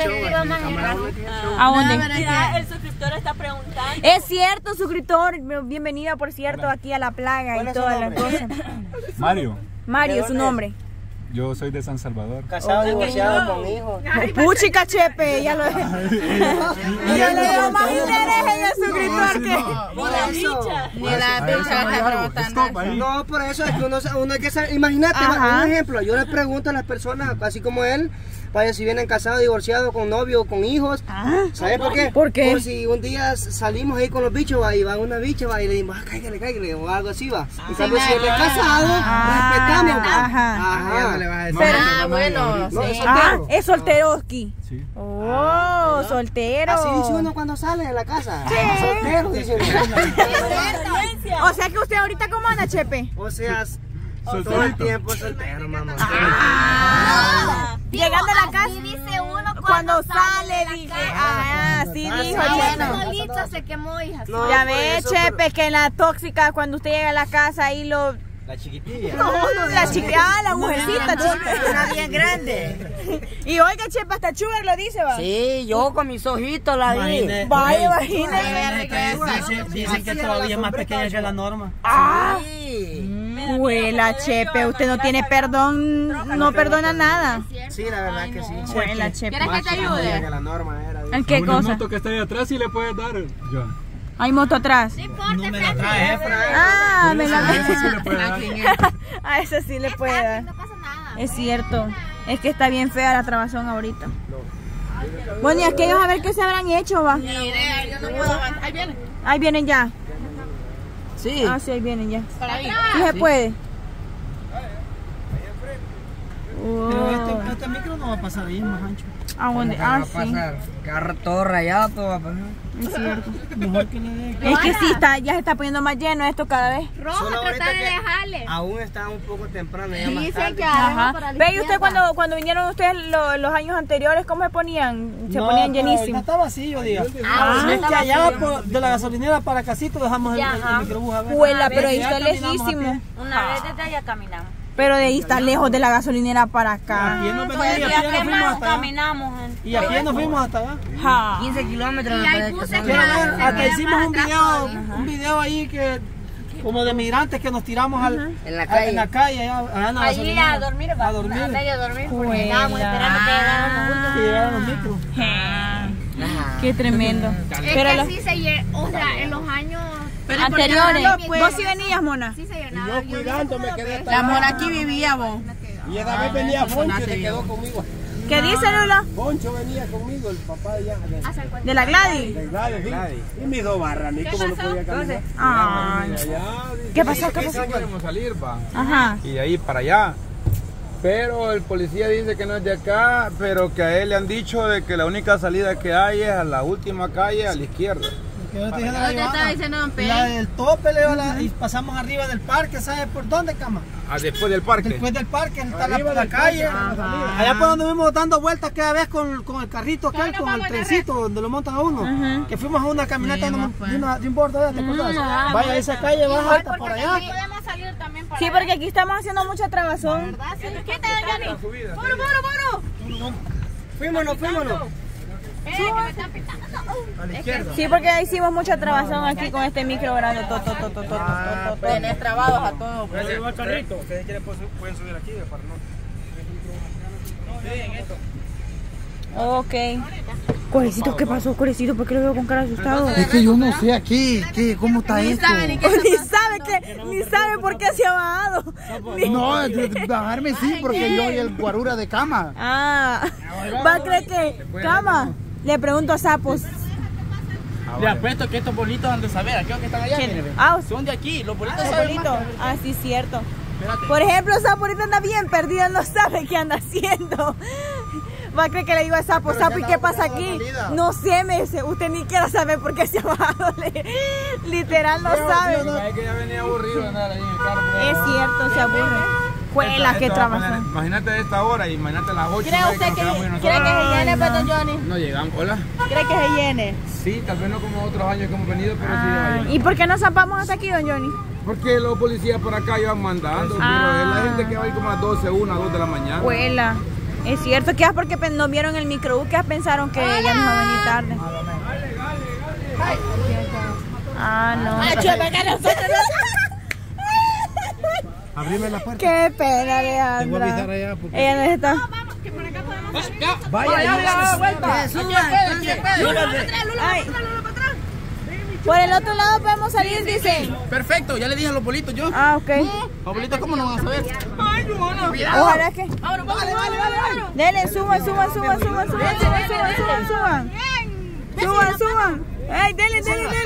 ¿A dónde? El suscriptor está preguntando. Es cierto, suscriptor. Bienvenida, por cierto, aquí a La Plaga y todas las cosas. Mario. Mario, su nombre. Yo soy de San Salvador. Casado, divorciado, con hijos. Puchica, Chepe, ya lo ya le dio más interés en el suscriptor que... Ni la bicha no, por eso es que uno hay que saber. Imagínate, un ejemplo, yo le pregunto a las personas, así como él, vaya, si vienen casados, divorciados, con novio, con hijos. ¿Sabes por qué? ¿Por qué? Por si un día salimos ahí con los bichos, va, y va una bicha, va, y le decimos, cáigale, o algo así, va. En cambio, si él es casado, respetamos, va. Bueno, sí. Es solteroski. Sí. Oh, soltero. Así dice uno cuando sale de la casa. Soltero, dice uno. O sea que usted ahorita, ¿cómo anda, Chepe? O sea, todo el tiempo soltero, mamá. Llegando a la casa. Así dice uno cuando sale, dije. Sí, dijo Chepe. Solito se quemó, hija. No, Ya por ve, eso, Chepe, que en la tóxica, cuando usted llega a la casa, ahí lo... La chiquitilla. La chiquita, la mujercita, Chepe. Una bien grande. Y oiga, Chepe, hasta Sugar lo dice, va. Sí, yo con mis ojitos la vi. Vaya, imagínese. Dicen que todavía es más pequeña que la norma. Huela, Chepe, usted no tiene perdón, no perdona nada. Sí, la verdad que sí. Huela, Chepe. ¿Quieres que te ayude? Que la norma era. ¿En qué Una cosa? moto que está ahí atrás y le puedes dar. Ya. Hay moto atrás. No me la trae, Me la Eso sí le puede dar. a eso sí le puede dar. No pasa nada. Es cierto. Es que está bien fea la trabazón ahorita. Bueno, y aquellos a ver qué se habrán hecho, va. Yo no puedo avanzar. Ahí viene. Ahí vienen ya. Sí. Sí, ahí vienen ya. Para ahí. ¿Sí se puede? Pero este micro no va a pasar ahí, más ancho. ¿A dónde? Sí. Carro todo rayado, todo va a pasar. Es cierto. Mejor que le dé. Es que sí, ya se está poniendo más lleno esto cada vez. Rojo, Solo ahorita trata de que dejarle. aún está un poco temprano, ya más Dicen tarde. que Ajá. para la Ve, y usted izquierda. cuando vinieron ustedes los años anteriores, ¿cómo se ponían? Se No, ponían pero llenísimos. está vacío, diga. Es está que allá vacío. de la gasolinera para Casito dejamos el microbús a ver. Huela, pero ahí Ya está caminamos a lejísimo. pie. Una vez desde allá caminamos. Pero de ahí está lejos de la gasolinera para A acá. pie nos Pues venimos y a ya pie nos que fuimos más hasta allá. caminamos. Y a pie nos fuimos hasta allá. Ja. 15 kilómetros Y me hay parece que buses son. que Quiero ver, se hasta quedan hicimos más un atrás. video ahí que como de migrantes que nos tiramos En la calle. en la calle allá en la Allí gasolinera. a dormir, va. A dormir. A medio dormir. Porque Juela. estábamos esperando que llegaran los Que últimos. llegaron los micros. Qué tremendo. Es Pero que los sí se llenó, o sea, en los años anteriores, pues, vos sí venías, Mona. sí se llenaba. Yo cuidándome quedé hasta La mora aquí vivía vos. Y esa vez venía Poncho y se quedó conmigo. ¿Qué dice, Lula? Poncho venía conmigo, el papá de allá. De la Gladys. De Gladys. Y mis dos barras, ni cómo no podía caminar. Ay. ¿Qué pasó? ¿Qué pasó? Queremos salir, va. Ajá. Y de ahí para allá. Pero el policía dice que no es de acá, pero que a él le han dicho de que la única salida que hay es a la última calle a la izquierda. Yo te dije Yo te estaba diciendo, don Pedro. la del tope, Leo, y pasamos arriba del parque, ¿sabes por dónde, cama? Ah, después del parque. Después del parque está la calle. Allá por donde vimos dando vueltas cada vez con el carrito aquel, con el trencito donde lo montan a uno. Que fuimos a una caminata de un borde, ¿te acordás? Vaya a esa calle, baja hasta por allá. Podemos salir también para Sí, porque aquí estamos haciendo mucha trabazón. ¿verdad? Sí. ¿Qué te da, Johnny? ¡Puro! Fuímonos. Que me están pitando. A la izquierda. Sí, porque ya hicimos mucha trabazón aquí con este micro grande. Tenés trabados a todos. Ustedes quieren pueden subir aquí para no. Ok. Corecito, ¿qué pasó, Corecito? ¿Por qué lo veo con cara asustado? Es que yo no sé aquí, ¿cómo está esto? Ni sabe por qué se ha bajado. No, bajarme sí, porque yo y el guarura de cama. Va a creer que cama. Le pregunto a Sapos. Le apuesto que estos bolitos han de saber. Aquellos que están allá, son de aquí. Los bolitos saben más. Sí, cierto. Por ejemplo, Sapo ahorita anda bien perdido, no sabe qué anda haciendo. Va a creer que le digo a Sapo, ¿y qué pasa aquí? No sé, me dice, usted ni quiera saber por qué se ha bajado. Literal, no sabe. Es que ya venía aburrido de andar ahí en el carro. Es cierto, se aburre. Juela, qué trabajo. Imagínate a esta hora, imagínate a las 8. ¿Cree usted que se llene, Beto Johnny? No llegamos, hola. ¿Cree que se llene? Sí, tal vez no como otros años que hemos venido, pero sí ya va. ¿Y por qué no zampamos hasta aquí, don Johnny? Porque los policías por acá iban mandando, pero es la gente que va a ir como a las 12, 1, 2 de la mañana. Juela. Es cierto, que es porque no vieron el microbús, que pensaron que ya nos va a venir tarde. Ah, no. Abrime la puerta. Qué pena, Alejandra. Te voy a avisar allá porque... Ella no está. No, vamos, que por acá podemos. Vaya, vuelta. Por el otro lado podemos salir, dicen. Perfecto, ya le dije a los bolitos yo. Ah, ok. Los bolitos, ¿cómo no van a saber? Ay, no. Ojalá que. Vale. Dele, suban. Ay, dele.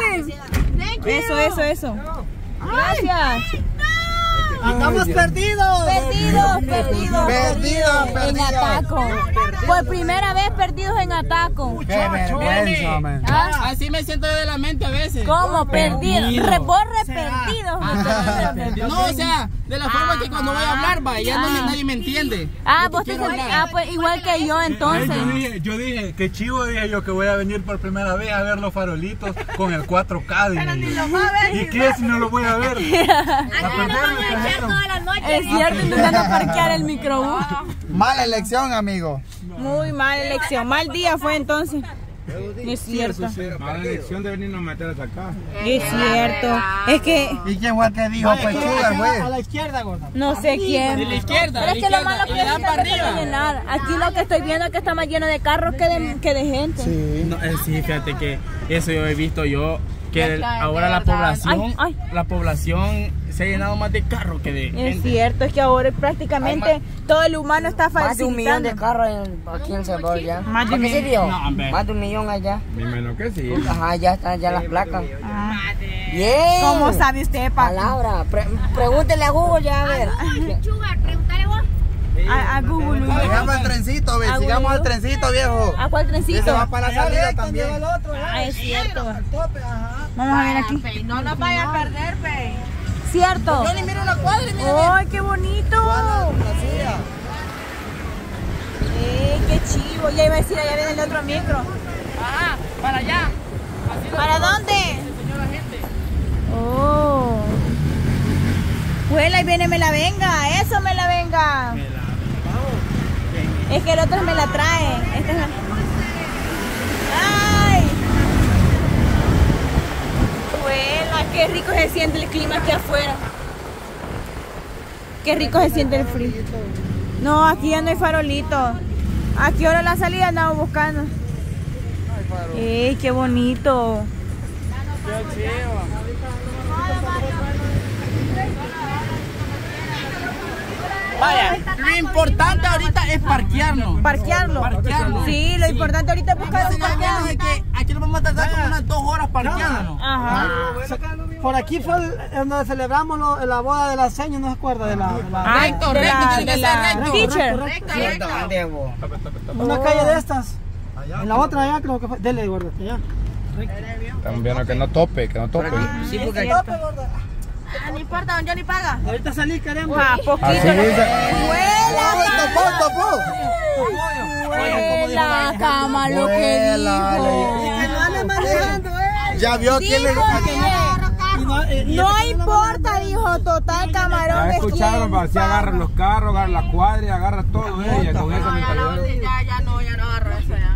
Eso. Gracias. Estamos perdidos. Perdidos. En Ataco. Por primera vez perdidos en Ataco. Qué vergüenza, man. Así me siento de la mente a veces. ¿Cómo? Perdidos. Reborre perdidos. No, o sea, de la forma que cuando voy a hablar, va, ya nadie me entiende. Vos te pues igual que yo entonces. Yo dije, qué chivo, dije yo, que voy a venir por primera vez a ver los farolitos con el 4K. ¿Y qué si no lo voy a ver? Es cierto, intentando parquear el microbús. Mala elección, amigo. Muy mala elección. Mal día fue entonces. Es cierto. Mala elección de venirnos a meter hasta acá. Es cierto. Es que. ¿Y quién fue el que dijo pechuga, güey? A la izquierda, gorda. No sé quién. De la izquierda. Pero es que lo malo que es para arriba. llenar. Aquí lo que estoy viendo es que está más lleno de carros que de gente. Sí. No, sí, fíjate que eso yo he visto yo, que ahora la población se ha llenado más de carros que de gente. Es cierto, es que ahora prácticamente todo el humano está Más de 1 millón facilitando. de carros aquí en Salvador ya. Más de un ¿Qué se dio? No, hombre. Más de 1 millón allá. Ni menos que sí. Ajá, ya están ya las placas. Bien. ¿Cómo sabe usted, Paco? Palabra. Pregúntele a Google ya, a ver. Pregúntale vos. A Google. Sigamos al trencito, ve. Sigamos al trencito, viejo. ¿A cuál trencito? Ese va para la salida también. Ah, es cierto. Vamos a ver aquí. No nos vaya a perder, pe. Cierto. Yo ni miro una cuadra y mira. ¡Ay, qué bonito! ¡Qué chivo! Ya iba a decir, allá viene el otro micro. Ajá, para allá. ¿Para dónde? Señora gente. Oh. Vuela y viene me la venga. Eso me la venga. Es que el otro me la trae. Esta es la... ¡Ay! Vuela, qué rico se siente el clima aquí afuera. Qué rico se siente el frío. No, aquí ya no hay farolito. ¿A qué hora la salida andamos buscando? ¡Qué bonito! Vaya, lo importante ahorita es parquearnos. ¿Parquearlo? Sí, lo importante ahorita es buscar un parqueado. Aquí nos vamos a tardar como unas 2 horas parqueándonos. Ajá. Por aquí fue donde celebramos la boda de la señora, ¿no se acuerda? De la Recto, tiene que ser recto. Teacher. una calle de estas. En la otra allá creo que fue. Dele, gorda, allá. Estamos viendo que no tope, Sí, porque No importa, don Johnny paga. Ahorita salí, queremos. Poquito. Así dice. Vuela, cama, lo que dijo. Ya vio quién le... No importa, dijo, total camarón. Ya escucharon, así agarran los carros, agarran la cuadra, agarra todo ella con esa mentalidad. Ya no agarro eso ya.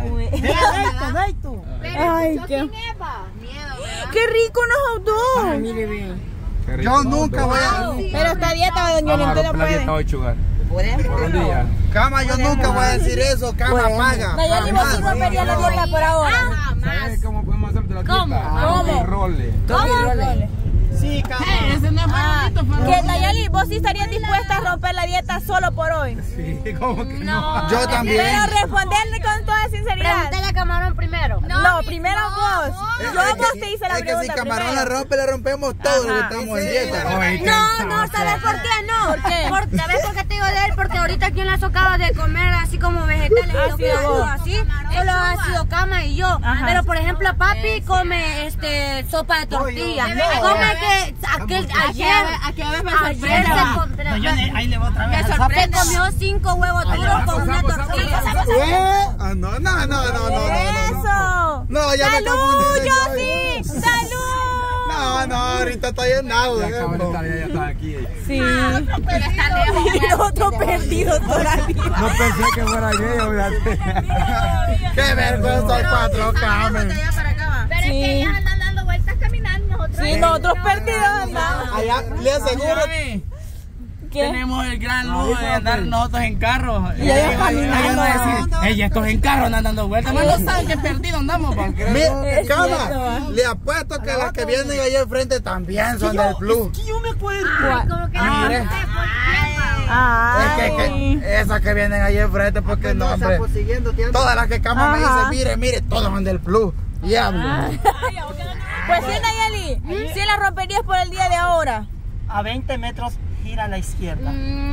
Ay, qué rico unos autos. Yo nunca voy a... Pero esta dieta, don Johnny, Vamos a usted no romper la dieta puede. hoy, Chugar. Por un día. Cama, yo nunca voy a decir eso. Cama, paga. Nayeli, vos sí rompería la dieta por ahora. ¿Sabes cómo podemos hacer la dieta? ¿Cómo? Roles. Sí, cama. Ese no es farolito, Que Nayeli, vos sí estarías dispuesta a romper la dieta solo por hoy. Sí, ¿cómo que no? Yo también. Pero responderle con toda sinceridad. Pregúntale a Camarón primero. No, primero vos. Yo a vos te hice la Es que pregunta si Camarón primero. la rompe, la rompemos todos los que estamos en dieta. No, ¿sabes por qué no? ¿Por qué? ¿Sabes por qué te digo de él? Porque ahorita aquí en la acaba de comer así como vegetales y lo que hago así, solo ha sido Cama y yo. Pero por ejemplo, papi come sopa de tortilla. Come que ayer Ahí le voy otra vez. se comió 5 huevos duros con una tortilla. No. Eso. No, ya me ¡Salud, confundí. Yossi! ¡Salud! No, no, ahorita está llenado. Ya está aquí. Sí. Y nosotros perdidos todavía. No pensé que fuera yo, fíjate. Qué vergüenza, hay 4 camas. Pero es que ellas andan dando vueltas caminando, nosotros. Sí, nosotros perdidos andamos. Allá, le aseguro. Tenemos el gran lujo de andar nosotros en carro. Y ellos caminando. Ella estos en carro andan dando vueltas. No saben que perdido andamos. Cama, le apuesto que las que vienen ahí al frente también son del Plus. Es que yo me acuerdo. Como que Mire. Es que esas que vienen ahí al frente porque no, hombre. Todas las que Cama me dice, mire, todas son del Plus. Y hablo. Pues sí, Nayeli, sí la romperías por el día de ahora. A 20 metros gira a la izquierda.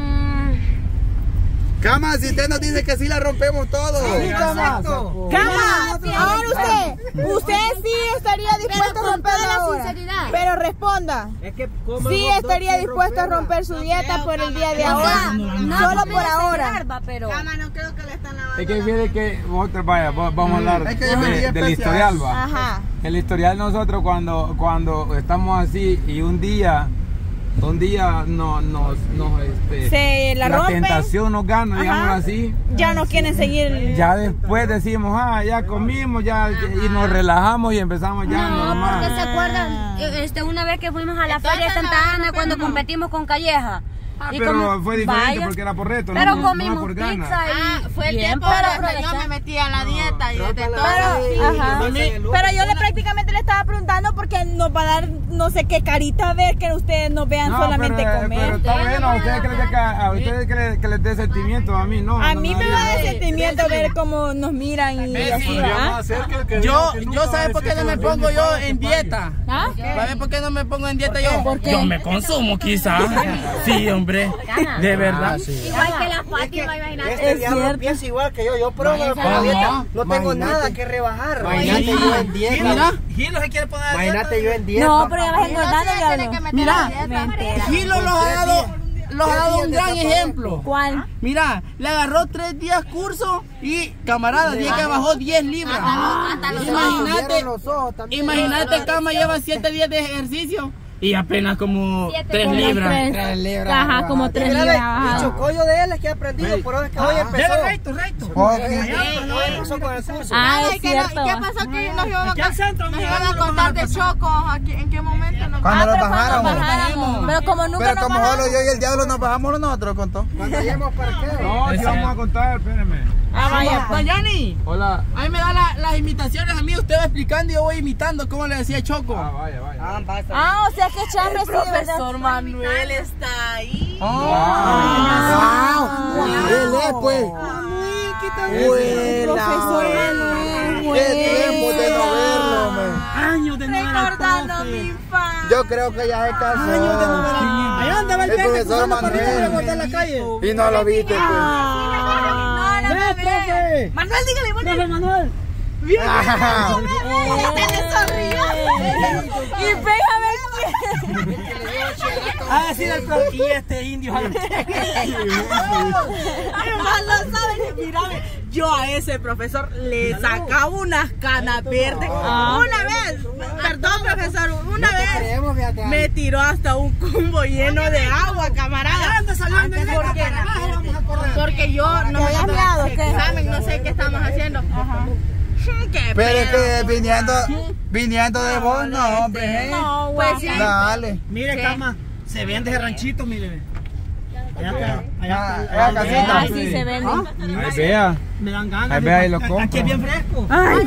Cama, si usted nos dice que sí la rompemos todo. Cama, ahora usted sí estaría dispuesto a romperla ahora. Pero responda. Sí estaría dispuesto a romper su dieta por el día de ahora. Solo por ahora. Cama, no creo que le están lavando. Es que viene que vaya, vamos a hablar del historial, va. Ajá. El historial nosotros cuando estamos así y un día la tentación nos gana, digamos así. Ya no quieren seguir. Ya después decimos, ya comimos, y nos relajamos y empezamos ya normal. ¿Ustedes se acuerdan? Una vez que fuimos a la feria de Santa Ana cuando competimos con Calleja. Pero fue diferente porque era por reto, pero no comimos por gana. pizza y fue el tiempo que yo me metí a la dieta y de todo. Pero yo prácticamente le estaba preguntando porque nos va a dar no sé qué carita a ver que ustedes nos vean solamente comer. Pero está bueno, ¿a ustedes creen que les dé sentimiento? A mí no. A mí me da de sentimiento ver cómo nos miran y así. Yo ¿sabes por qué no me pongo yo en dieta? ¿Sabes por qué no me pongo en dieta yo? Yo me consumo quizás. Sí, hombre. De verdad. Igual que la Fátima, imagínate. Este diablo piensa igual que yo pruebo con la dieta. No tengo nada que rebajar. Imagínate yo en dieta. Mira, Gilo se quiere poner. Imagínate yo en dieta. No, pero ya vas engordando, diablo. Mira, Gilo los ha dado un gran ejemplo. ¿Cuál? Mira, le agarró 3 días curso y camarada, día que bajó 10 libras. Imagínate, Cama lleva 7 días de ejercicio. Y apenas como 3 libras. 3 libras. Ajá, como 3 libras. El chocollo de él es que he aprendido, por eso es que hoy empezó. Recto. Empezó con el curso. Es cierto. ¿Qué pasó que nos iban a contar de Choco? ¿En qué momento? Cuando nos bajáramos. Pero como nunca Pero como solo yo y el diablo nos bajamos nosotros, contó. Cuando lleguemos para qué. No, si vamos a contar, espérenme. Vaya, Dayani. Hola. A mí me da las imitaciones a mí, usted va explicando y yo voy imitando como le decía Choco. Vaya. O sea que Chambre sí, de verdad. Profesor Manuel está ahí. Él es, pues. Profesor Manuel. Qué tiempo de no verlo, man. Años de no ver al Recordando mi profe. infancia. Yo creo que ya se casó. Allá andaba el profesor Manuel. en la calle. Y no lo viste, pues. Manuel, dígale, Profe Manuel. le sonrió. Y pégame. Sí, del profe. Y este indio. Más lo saben. Mírame, yo a ese profesor le sacaba unas canas verdes. Una vez, perdón profesor, una vez me tiró hasta un cumbo lleno de agua, camarada. Porque yo no me acuerdo del examen, no sé qué estábamos haciendo. Pero es que viniendo de vos, no, hombre. No, pues sí. Dale. Mire, Cama, se vende ese ranchito, mire. Allá casita. Ay, sí se vende. Ahí vea. Me dan ganas. Ahí vea y lo compro. Aquí es bien fresco.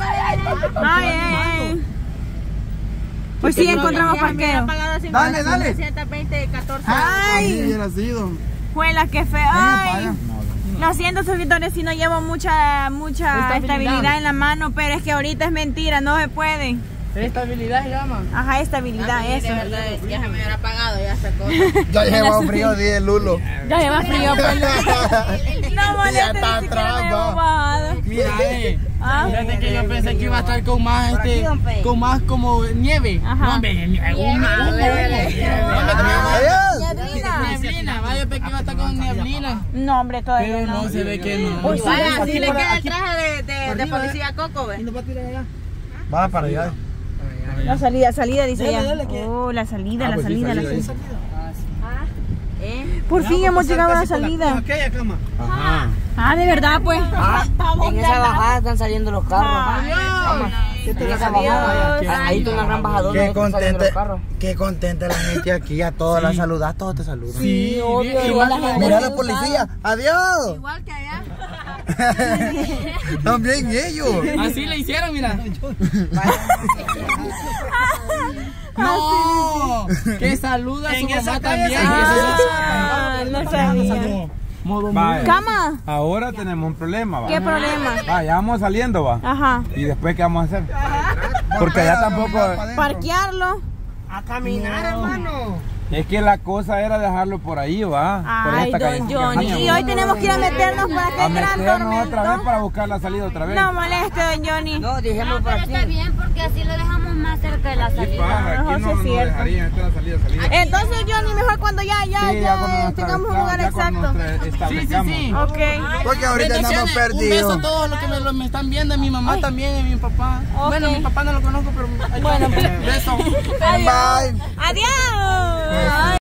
Ay. Pues sí, encontramos parqueo. Dale. 120, 14. Ay, hubiera sido. juela, qué feo. Ay. Lo siento, suscriptores, si no llevo mucha estabilidad en la mano, pero es que ahorita es mentira, no se puede. Estabilidad se llama. Ajá, estabilidad, eso. De verdad, ya se me hubiera apagado ya esta cosa. Ya lleva frío, dije Lulo. Ya lleva frío, pues. No molestes, ni siquiera me hemos bajado. Mira, fíjate que yo pensé que iba a estar con más como nieve. Ajá. No, hombre, neblina. Vaya, pensé que iba a estar con neblina. No, hombre, todavía Pero no. no se ve que no. Vaya, así le queda el traje de policía Coco, ¿ves? ¿Y no va a tirar allá? Va para allá. La salida dice ya. Oh, la salida. Por fin hemos llegado a la salida. Ah, de verdad, pues. En esa bajada están saliendo los carros. En esa bajada. Ahí está una gran bajadora. Qué contenta la gente aquí. A todos la saludas, todos te saludan. Sí, obvio. Igual la gente. Mira la policía. Adiós. Igual que allá. También ellos. Así le hicieron, mira. No, que saluda a su mamá también. No sabía. Cama. Ahora tenemos un problema, va. ¿Qué problema? Ya vamos saliendo, va. Ajá. ¿Y después qué vamos a hacer? Porque allá tampoco... Parquearlo. A caminar, hermano. Es que la cosa era dejarlo por ahí, va. Por Ay, don Johnny. Y hoy tenemos que ir a meternos por aquel gran tormento. Otra vez para buscar la salida otra vez. No moleste, don Johnny. No, dijimos por aquí. Está bien porque así lo dejamos más cerca de la salida. Aquí no dejarían esta salida. Entonces, Johnny, mejor cuando ya tengamos un lugar exacto. Sí. Ok. Porque ahorita estamos perdidos. Un beso a todos los que me están viendo, a mi mamá también, a mi papá. Bueno, mi papá no lo conozco, pero bueno, beso. Adiós.